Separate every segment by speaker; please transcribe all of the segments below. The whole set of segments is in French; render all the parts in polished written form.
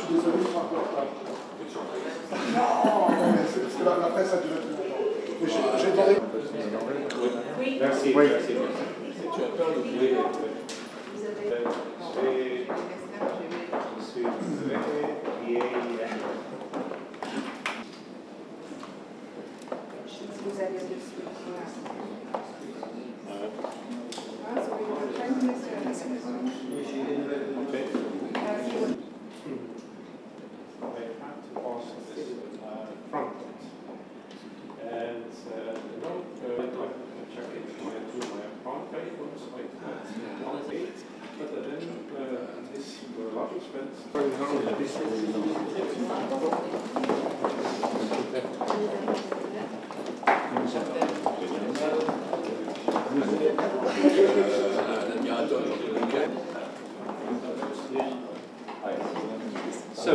Speaker 1: suis désolé, je suis un peu en retard. Non, mais c'est parce que la presse a duré plus longtemps. Mais j'ai demandé.
Speaker 2: Oui.
Speaker 3: Merci.
Speaker 1: Oui.
Speaker 3: Merci. Tu as peur de jouer. Je suis très vieille.
Speaker 2: Vous avez le
Speaker 3: Okay. I have to pass this front and check it to my front papers like that. But then this large expense. So,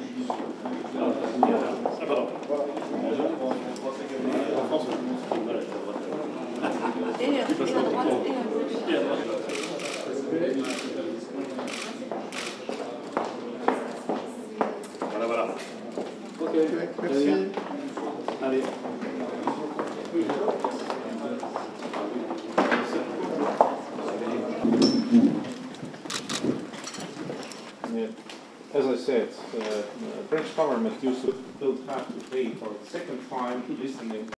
Speaker 4: Voilà.
Speaker 1: Ok, merci.
Speaker 4: Allez.
Speaker 3: As I said, French government used to have to pay for the second time listening.